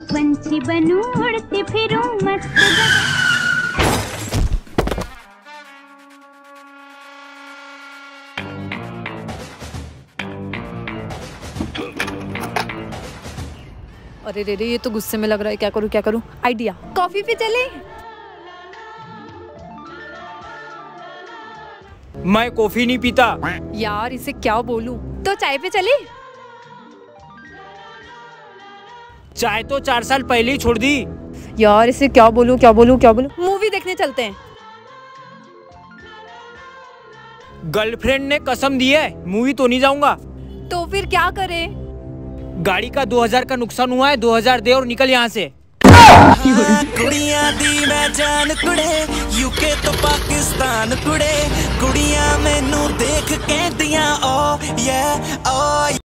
पंछी बनूं उड़ती फिरूं मस्त अरे रे ये तो गुस्से में लग रहा है। क्या करूं आइडिया। कॉफी पे चले। मैं कॉफी नहीं पीता यार इसे क्या बोलूं। तो चाय पे चले। चाय तो 4 साल पहले ही छोड़ दी। यार इसे क्या बोलूं। मूवी देखने चलते हैं। गर्लफ्रेंड ने कसम दी है मूवी तो नहीं जाऊंगा। तो फिर क्या करें। गाड़ी का 2000 का नुकसान हुआ है, 2000 दे और निकल यहाँ से। कुड़ियां दी मैं जान कुड़े यूके तो पाकिस्तान कुड़े कुड़ियां मैनू देख कहदियां ओ ये ओ